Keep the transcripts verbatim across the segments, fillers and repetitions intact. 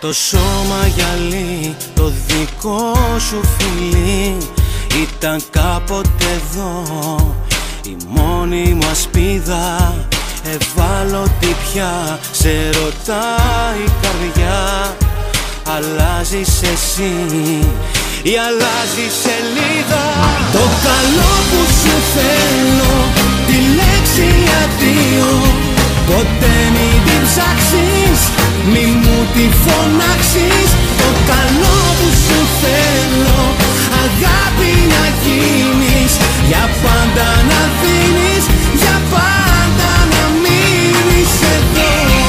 Το σώμα γυαλί, το δικό σου φιλί ήταν κάποτε εδώ η μόνη μου ασπίδα. Ευάλωτη πια σε ρωτάει η καρδιά. Αλλάζεις εσύ ή αλλάζεις σελίδα. Το καλό που σου θέλω, τη λέξη αντίο, ποτέ μην την ψάξεις, μη μου τη φωνάξεις. Το καλό που σου θέλω, αγάπη να γίνεις, για πάντα να δίνεις, για πάντα να μείνεις εδώ.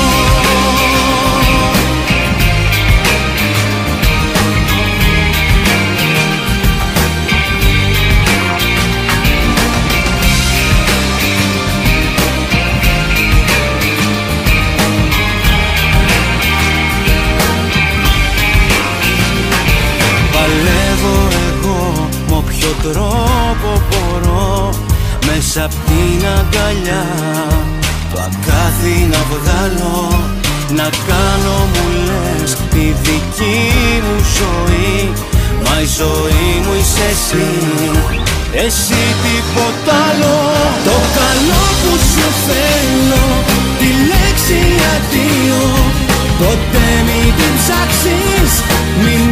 Παλεύω εγώ με όποιο τρόπο μπορώ, μέσα απ' την αγκαλιά το αγκάθι να βγάλω, να κάνω μου λες τη δική μου ζωή. Μα η ζωή μου είσαι εσύ, εσύ τίποτα άλλο. Το καλό που σου θέλω, τη λέξη αντίο, ποτέ μην την ψάξεις, μην